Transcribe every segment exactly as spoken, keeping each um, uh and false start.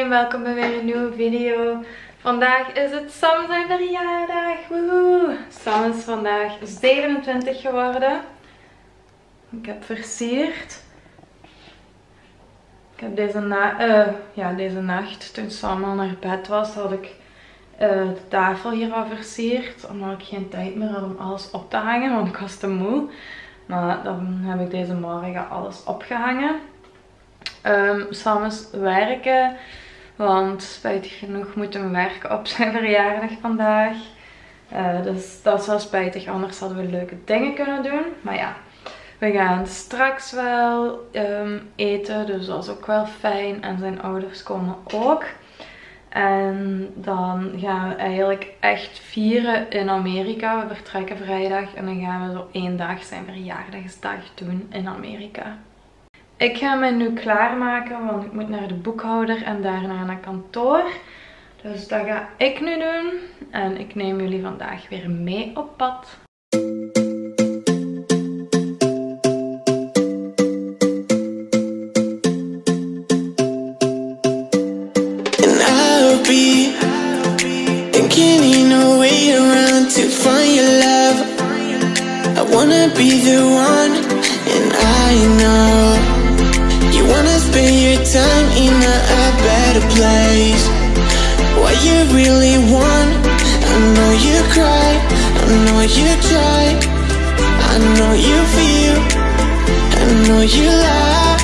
iedereen, welkom bij weer een nieuwe video. Vandaag is het Sam zijn verjaardag. Woehoe! Sam is vandaag zevenentwintig geworden. Ik heb versierd. Ik heb deze, na uh, ja, deze nacht, toen Sam al naar bed was, had ik uh, de tafel hier al versierd. Omdat ik geen tijd meer had om alles op te hangen, want ik was te moe. Maar dan heb ik deze morgen alles opgehangen. Um, Sam is werken, want spijtig genoeg moet hem werken op zijn verjaardag vandaag. Uh, dus dat is wel spijtig, anders hadden we leuke dingen kunnen doen. Maar ja, we gaan straks wel um, eten, dus dat is ook wel fijn. En zijn ouders komen ook. En dan gaan we eigenlijk echt vieren in Amerika. We vertrekken vrijdag en dan gaan we zo één dag zijn verjaardagsdag doen in Amerika. Ik ga me nu klaarmaken, want ik moet naar de boekhouder en daarna naar kantoor. Dus dat ga ik nu doen. En ik neem jullie vandaag weer mee op pad. Be the one, and I know you wanna spend your time in a, a better place. What you really want, I know you cry, I know you try, I know you feel, I know you lie.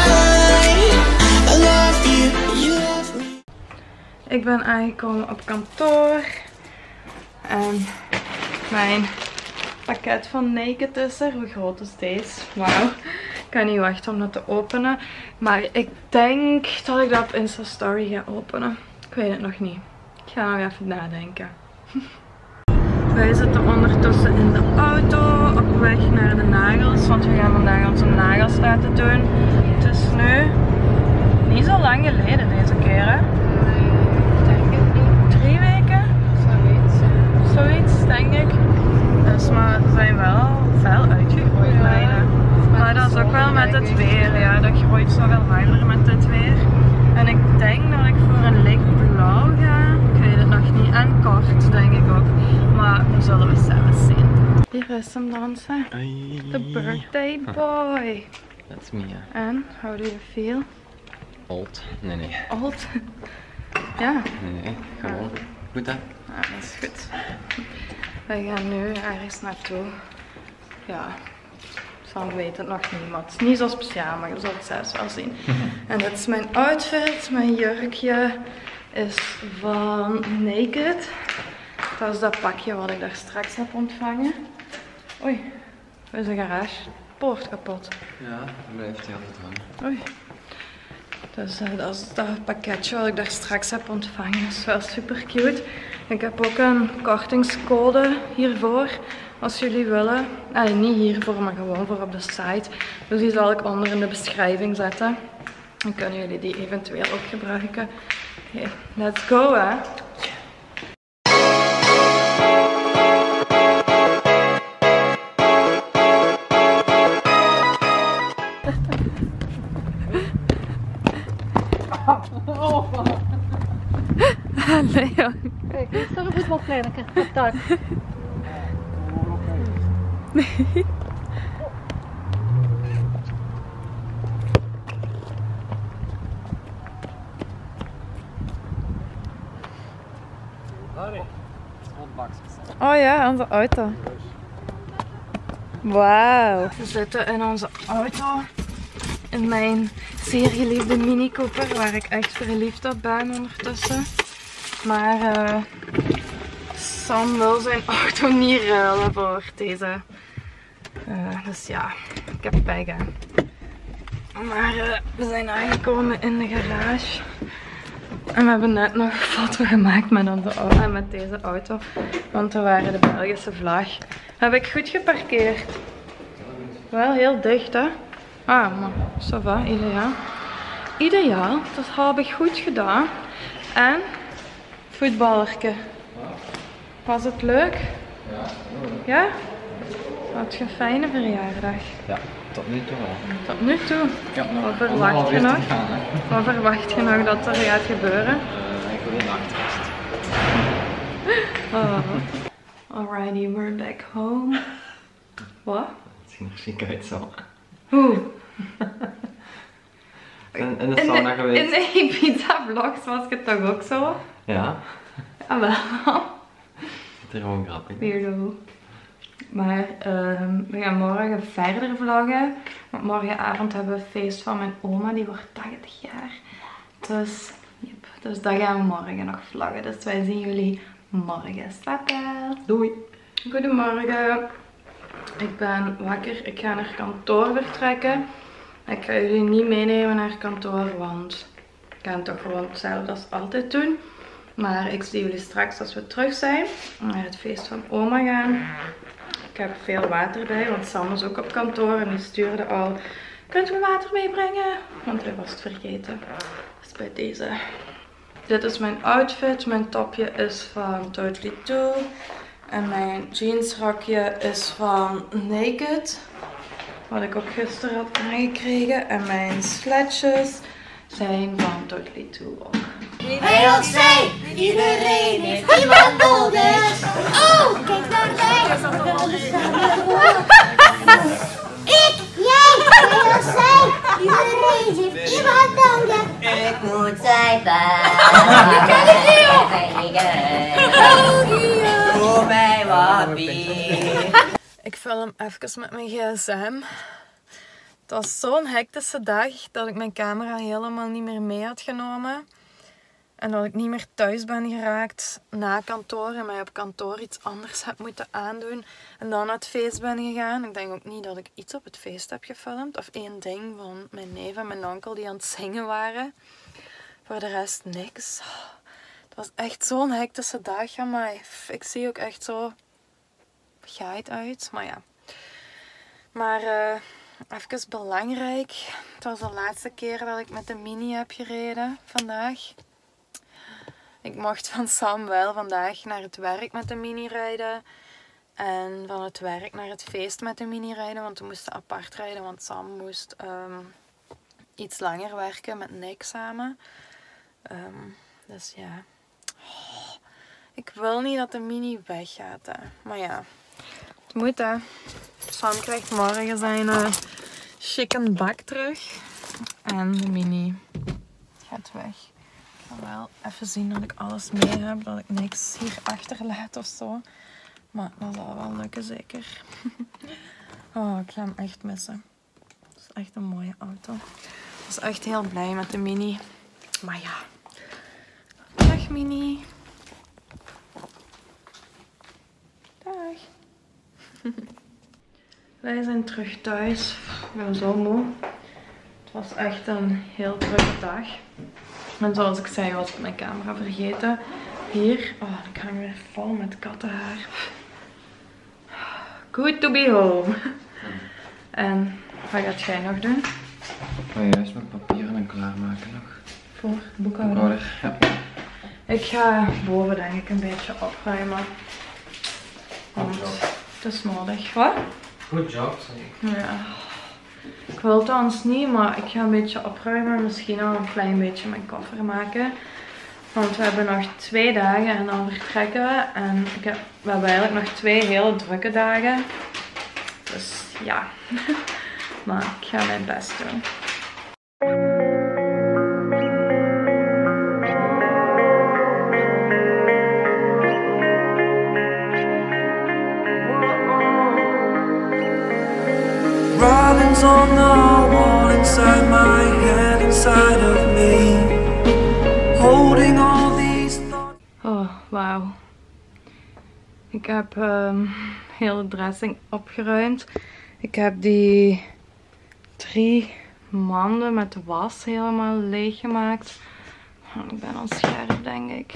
I love you, you love me. Ik ben aangekomen op kantoor en mijn pakket van Naked is er. Hoe groot is deze? Wauw. Ik kan niet wachten om dat te openen. Maar ik denk dat ik dat op Insta Story ga openen. Ik weet het nog niet. Ik ga nog even nadenken. Wij zitten ondertussen in de auto op weg naar de nagels. Want we gaan vandaag onze nagels laten doen. Het is nu niet zo lang geleden deze keer, hè? Denk ik niet. Drie weken? Zoiets. Zoiets, denk ik. Dus, maar ze zijn wel fel uitgegroeid, ja, mijne. Maar dat is ook wel met het weer, ja. Dat groeit zoveel harder met dit weer. En ik denk dat ik voor een lichtblauw ga. Ik weet het nog niet. En kort, denk ik ook. Maar we zullen we zelf zien. Hier is hem dansen. The birthday boy. That's me, ja. En, how do you feel? Old? Nee, nee. Old? Ja. Nee, nee. Gewoon. Goed, hè? Ja, dat is goed. Wij gaan nu ergens naartoe. Ja, Sam weet het nog niet, maar het is niet zo speciaal, maar je zult het zelfs wel zien. En dit is mijn outfit. Mijn jurkje is van Naked. Dat is dat pakje wat ik daar straks heb ontvangen. Oei, er is een garage. Poort kapot. Ja, dan blijft hij altijd hangen. Oei. Dus uh, dat is dat pakketje wat ik daar straks heb ontvangen. Dat is wel super cute. Ik heb ook een kortingscode hiervoor. Als jullie willen. Nee, niet hiervoor, maar gewoon voor op de site. Dus die zal ik onder in de beschrijving zetten. Dan kunnen jullie die eventueel ook gebruiken. Okay, let's go, hè. Leon. Kijk, hier staat een voetbalpleintje op het dak. Nee. Oh ja, onze auto. Wauw. We zitten in onze auto. In mijn zeer geliefde Mini Cooper, waar ik echt verliefd op ben ondertussen. Maar uh, Sam wil zijn auto niet ruilen voor deze. Uh, dus ja, ik heb pech, hè. Maar uh, we zijn aangekomen in de garage. En we hebben net nog een foto gemaakt met, onze auto, met deze auto. Want er waren de Belgische vlag. Heb ik goed geparkeerd. Wel heel dicht, hè. Ah, maar ça va, ideaal. Ideaal, dat heb ik goed gedaan. En voetballerke. Was het leuk? Ja? Ja? Had je een fijne verjaardag? Ja, tot nu toe wel. Tot nu toe? Ik heb nog Wat verwacht je nog? gaan, hè. Wat verwacht je nog dat er gaat gebeuren? Uh, ik wil een nachtrust. Oh. Alrighty, we're back home. Wat? Het ziet er chic uit zo. Hoe? In, in de In sauna de, geweest. in de Ibiza-vlogs was het toch ook zo? Ja, Ah wel. het is gewoon grappig. Weirdo. Maar uh, we gaan morgen verder vloggen. Want morgenavond hebben we een feest van mijn oma, die wordt tachtig jaar. Dus, yep, dus dat gaan we morgen nog vloggen. Dus wij zien jullie morgen. Slaap wel. Doei. Goedemorgen. Ik ben wakker. Ik ga naar kantoor vertrekken. Ik ga jullie niet meenemen naar kantoor, want ik ga het toch gewoon hetzelfde als altijd doen. Maar ik zie jullie straks als we terug zijn. Naar het feest van oma gaan. Ik heb veel water bij, want Sam is ook op kantoor en die stuurde al: kunt u water meebrengen? Want hij was het vergeten. Dus bij deze. Dit is mijn outfit. Mijn topje is van Totally Two. En mijn jeansrokje is van Naked. Wat ik ook gisteren had aangekregen. En mijn sletjes zijn van Totally Two ook. Heel zee, iedereen heeft iemand nodig. Oh, kijk naar mij. Ik, jij, heel zee, iedereen heeft iemand nodig. Ik moet zijn doe mij wappie. Ik film even met mijn gsm. Het was zo'n hectische dag dat ik mijn camera helemaal niet meer mee had genomen. En dat ik niet meer thuis ben geraakt na kantoor en mij op kantoor iets anders heb moeten aandoen. En dan naar het feest ben gegaan. Ik denk ook niet dat ik iets op het feest heb gefilmd. Of één ding van mijn neef en mijn onkel die aan het zingen waren. Voor de rest niks. Het was echt zo'n hectische dag. Maar ik zie ook echt zo geit uit. Maar ja. Maar uh, even belangrijk. Het was de laatste keer dat ik met de Mini heb gereden vandaag. Ik mocht van Sam wel vandaag naar het werk met de Mini rijden. En van het werk naar het feest met de Mini rijden. Want we moesten apart rijden. Want Sam moest um, iets langer werken met Nick samen. Um, dus ja. Oh, ik wil niet dat de Mini weggaat. Hè. Maar ja. Het moet hè. Sam krijgt morgen zijn uh, chicken bak terug. En de Mini gaat weg. Ik ga wel even zien dat ik alles mee heb. Dat ik niks hier achterlaat of zo. Maar dat zal wel lukken zeker. Oh, ik ga hem echt missen. Het is echt een mooie auto. Ik was echt heel blij met de Mini. Maar ja. Dag Mini. Dag. Wij zijn terug thuis. Ik ben zo moe. Het was echt een heel drukke dag. En zoals ik zei, was ik mijn camera vergeten. Hier. Oh, ik hang weer vol met kattenhaar. Good to be home. En wat gaat jij nog doen? Ik ga juist mijn papieren en klaarmaken nog. Voor de boekhouder? Boekhouder, ja. Ik ga boven denk ik een beetje opruimen. Want het is nodig. Wat? Goed job, zeg ik. Ja. Ik wil het anders niet, maar ik ga een beetje opruimen. Misschien al een klein beetje mijn koffer maken. Want we hebben nog twee dagen en dan vertrekken we. En ik heb, we hebben eigenlijk nog twee hele drukke dagen. Dus ja. Maar ik ga mijn best doen. Writings on the wall inside my head, inside of me, holding all these thoughts. Oh, wauw. Ik heb um, heel de dressing opgeruimd. Ik heb die drie manden met was helemaal leeg gemaakt. Ik ben al scherp, denk ik.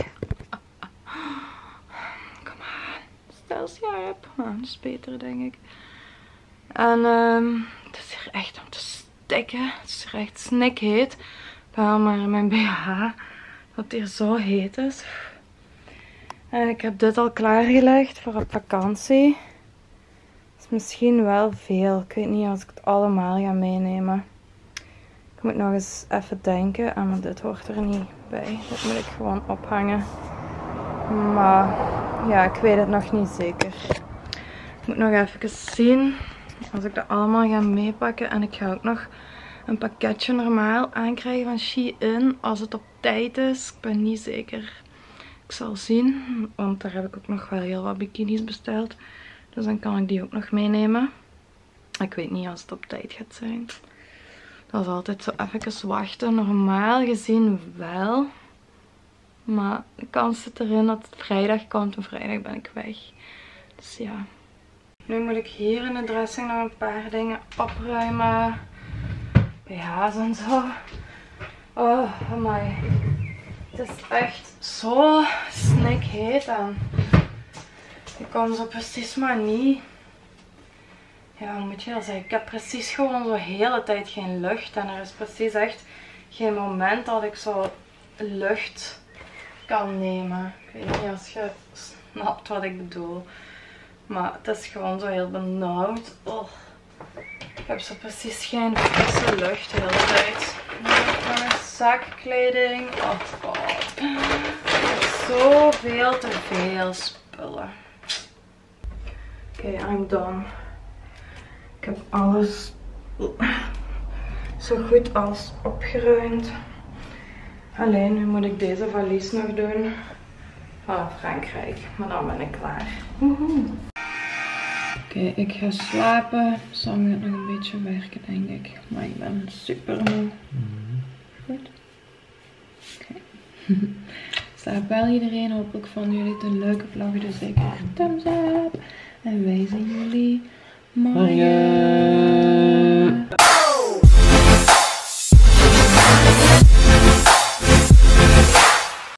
Kom aan, stel scherp. Oh, dat is beter, denk ik. En um, het is hier echt om te stikken. Het is hier echt snikheet. Wel maar mijn B H dat het hier zo heet is. En ik heb dit al klaargelegd voor op vakantie. Dat is misschien wel veel. Ik weet niet als ik het allemaal ga meenemen. Ik moet nog eens even denken. Ah, maar dit hoort er niet bij. Dit moet ik gewoon ophangen. Maar ja, ik weet het nog niet zeker. Ik moet nog even zien. Als ik dat allemaal ga meepakken. En ik ga ook nog een pakketje normaal aankrijgen van Shein. Als het op tijd is. Ik ben niet zeker. Ik zal zien. Want daar heb ik ook nog wel heel wat bikinis besteld. Dus dan kan ik die ook nog meenemen. Ik weet niet als het op tijd gaat zijn. Dat is altijd zo even wachten. Normaal gezien wel. Maar de kans zit erin dat het vrijdag komt. En vrijdag ben ik weg. Dus ja. Nu moet ik hier in de dressing nog een paar dingen opruimen. B H's en zo. Oh, amai. Het is echt zo snikheet en ik kan zo precies maar niet. Ja, hoe moet je dat zeggen? Ik heb precies gewoon zo de hele tijd geen lucht. En er is precies echt geen moment dat ik zo lucht kan nemen. Ik weet niet of je snapt wat ik bedoel. Maar het is gewoon zo heel benauwd. Oh. Ik heb zo precies geen frisse lucht de hele tijd. Zakkleding. Oh god. Zoveel te veel spullen. Oké, okay, I'm done. Ik heb alles zo goed als opgeruimd. Alleen nu moet ik deze valies nog doen. Van Frankrijk. Maar dan ben ik klaar. Woehoe. Oké, okay, ik ga slapen. Sam gaat nog een beetje werken, denk ik. Maar ik ben super moe. Goed. Oké. Okay. Slaap wel iedereen. Hopelijk vonden jullie het een leuke vlog. Dus zeker thumbs up. En wij zien jullie morgen. morgen.